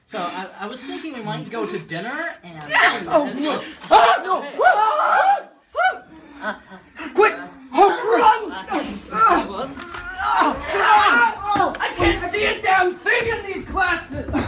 So I was thinking we might go to dinner and... Oh, no! No! Quick! Run! I can't see a damn thing in these glasses!